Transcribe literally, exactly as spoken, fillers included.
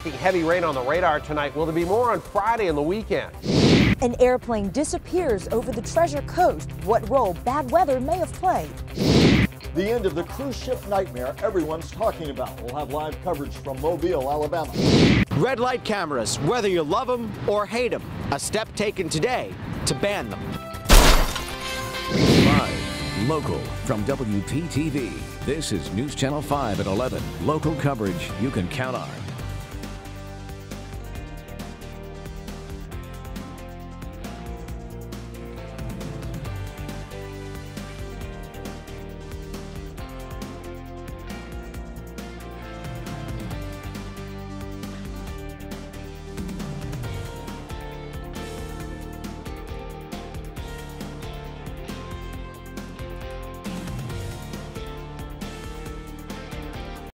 Heavy rain on the radar tonight. Will there be more on Friday and the weekend? An airplane disappears over the Treasure Coast. What role bad weather may have played. The end of the cruise ship nightmare everyone's talking about. We'll have live coverage from Mobile, Alabama. Red light cameras, whether you love them or hate them. A step taken today to ban them. Live, local, from W P T V. This is News Channel five at eleven. Local coverage you can count on.